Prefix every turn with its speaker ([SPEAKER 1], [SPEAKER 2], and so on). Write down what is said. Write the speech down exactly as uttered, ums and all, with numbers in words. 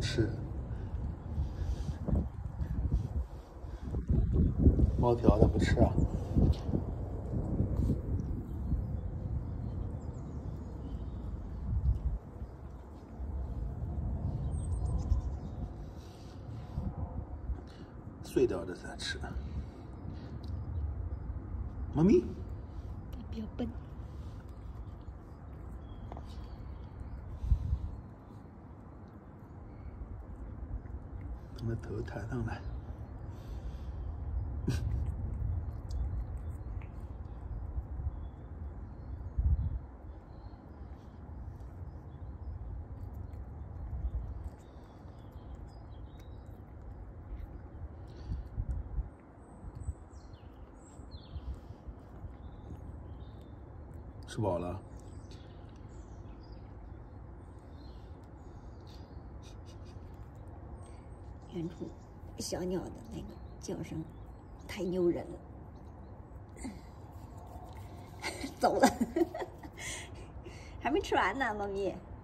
[SPEAKER 1] 吃。猫条它不吃啊。碎掉的才吃。猫咪，
[SPEAKER 2] 你不要笨。
[SPEAKER 1] 把头抬上来。吃饱了。
[SPEAKER 2] 远处小鸟的那个叫声太诱人了。走了，还没吃完呢，猫咪。